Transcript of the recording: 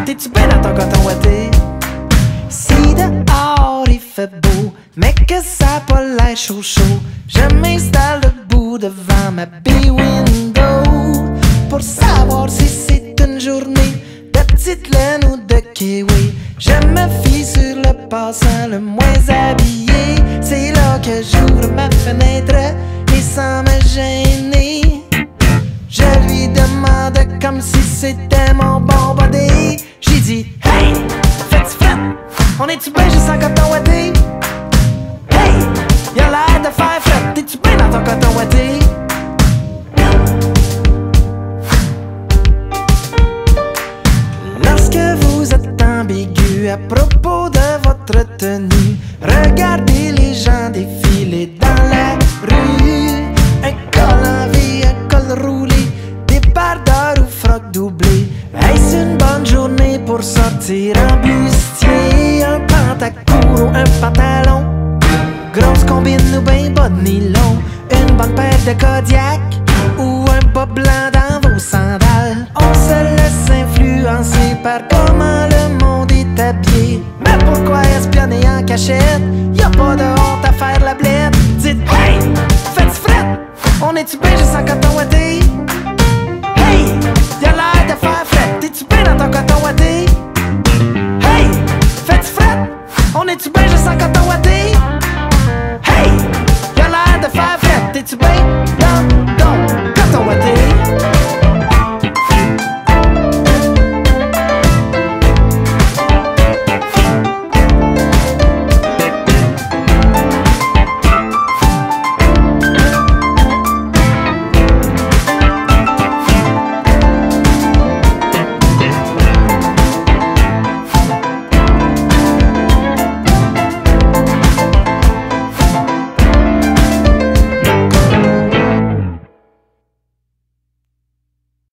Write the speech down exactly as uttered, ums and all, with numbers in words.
t'es-tu bien dans ton coton ouaté? Si dehors il fait beau, mais que ça a pas l'air chaud chaud, je m'installe debout devant ma B-window pour savoir si c'est une journée de petite laine ou de kiwi. Je me fie sur le passant le moins habillé. C'est là que j'ouvre ma fenêtre et sans me gêner, je lui demande comme si c'était mon bon body. J'ai dit hey, fais-tu fret? On est-tu bien juste en coton ouaté? Hey, y'a l'air de faire fret. T'es-tu bien dans ton coton ouaté? Lorsque vous êtes ambigu à propos de votre tenue, regardez les gens défiler dans la rue. Un col en V, un col roulé, des bardeurs ou frocs doublés. Est-ce une bonne journée pour sortir en bustier? Un pantacourt ou un pantalon, grosse combine ou ben bas de nylon, une bonne paire de Kodiak ou un bas blanc dans vos sandales. On se laisse influencer par comment le monde est habillé. Mais pourquoi espionner en cachette? Y'a pas de honte à faire la blette. Dites hey, faites-tu fret? On est-tu bien juste en coton